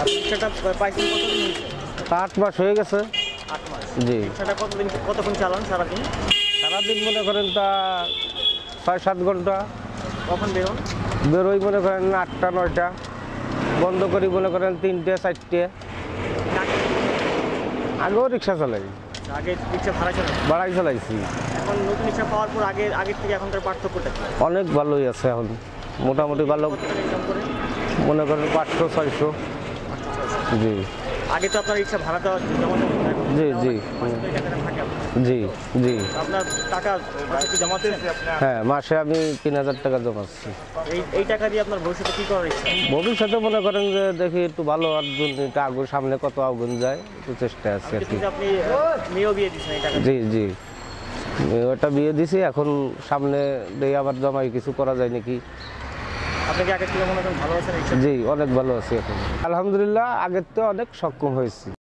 আপনি রিক্সাটা পাইছেন কতদিন হয়েছে? 8 মাস হয়ে গেছে। 8 মাস। জি। রিক্সাটা কতক্ষণ চালান সারাদিন? সারাদিন মনে করেন তা 6-7 ঘন্টা। কখন বেরোন? বেরোই মনে করেন 8টা 9টা, বন্ধ করি মনে করেন 3টে 4টে। আগেও রিক্সা চালাই। আগে রিক্সা ভাড়াই চালাইছি। এখন নতুন রিক্সা পাওয়ার পর আগের থেকে এখনকার পার্থক্যটা কি? অনেক ভালোই আছে এখন, মোটামুটি ভালো। মনে করেন 500-600। জি। আগে তো আপনার রিক্সা ভাড়া দেওয়া জমা জি জি জি জি। আপনার টাকা মাসে জমাচ্ছেন? হ্যাঁ, মাসে আমি 3000 টাকা জমাচ্ছি। এই টাকা দিয়ে আপনার ভবিষ্যতে কি করার ইচ্ছা? ভবিষ্যতে মনে করেন যে দেখি একটু ভালো আর দুর্নীতি আগুন সামনে কত আগুন যায়, একটু চেষ্টা আছে আর কি। আপনি মেয়েও বিয়ে দিচ্ছেন এই টাকা? জি জি, ওটা বিয়ে দিছি, এখন সামনে দিয়ে আবার জমাই কিছু করা যায় নাকি। আপনি কি আগের থেকে মনে করেন ভালো আছেন? জি, অনেক ভালো আছি এখন আলহামদুলিল্লাহ, আগের থেকে অনেক সক্ষম হয়েছি।